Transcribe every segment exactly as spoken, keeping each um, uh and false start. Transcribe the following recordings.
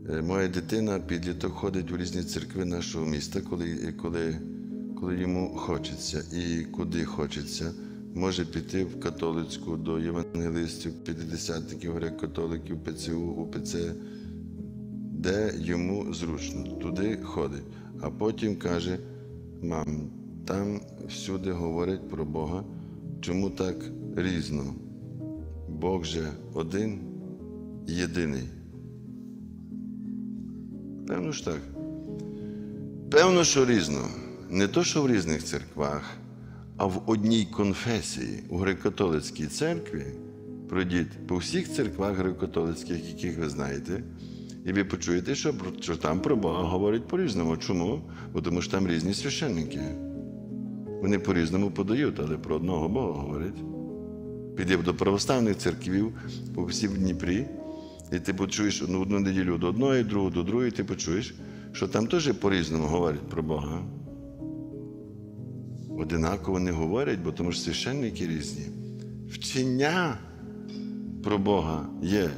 Моя дитина, підліток, ходить в різні церкви нашого міста, коли, коли, коли йому хочеться і куди хочеться. Може піти в католицьку, до євангелистів, п'ятдесятників, греко-католиків, ПЦУ, УПЦ, де йому зручно, туди ходить. А потім каже: мам, там всюди говорять про Бога, чому так різно? Бог же один, єдиний. Певно ж так. Певно, що різно. Не то, що в різних церквах, а в одній конфесії, у греко-католицькій церкві, пройдіть по всіх церквах греко-католицьких, яких ви знаєте, і ви почуєте, що, що там про Бога говорять по-різному. Чому? Бо тому що там різні священники. Вони по-різному подають, але про одного Бога говорять. Піди до православних церквів по всій Дніпрі, і ти почуєш одну, одну неділю до одної, другу до другої, і ти почуєш, що там теж по-різному говорять про Бога. Одинаково не говорять, бо тому що священники різні. Вчення про Бога є.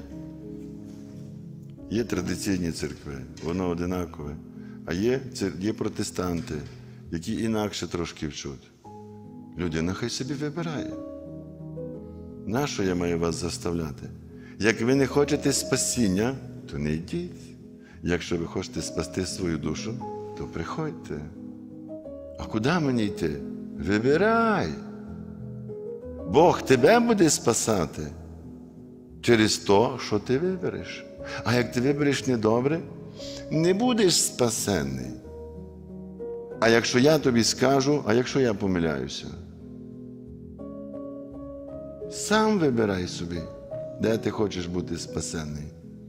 Є традиційні церкви, воно одинакове. А є, є протестанти, які інакше трошки вчуть. Людина хай собі вибирає. Нащо я маю вас заставляти? Як ви не хочете спасіння, то не йдіть. Якщо ви хочете спасти свою душу, то приходьте. А куди мені йти? Вибирай. Бог тебе буде спасати через те, що ти вибереш. А як ти вибереш недобре, не будеш спасений. А якщо я тобі скажу, а якщо я помиляюся? Сам вибирай собі, де ти хочеш бути спасений.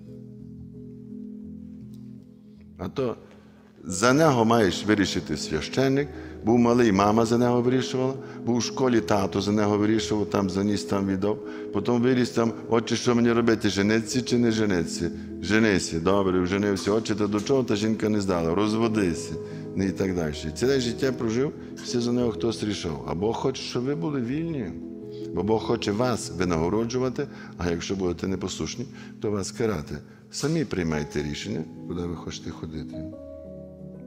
А то за нього маєш вирішити священник. Був малий, мама за нього вирішувала. Був у школі, тато за нього вирішував, там заніс, там віддав. Потім виріс там: отче, що мені робити, жениться чи не жениться? Женися, добре, вженився. Отче, та до чого та жінка не здала? Розводися. І так далі. Ціле життя прожив, все за нього хтось рішав. А Бог хоче, щоб ви були вільні. Бо Бог хоче вас винагороджувати, а якщо будете непослушні, то вас карати. Самі приймайте рішення, куди ви хочете ходити.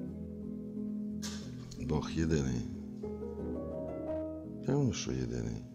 Бог єдиний. Певно, що єдиний.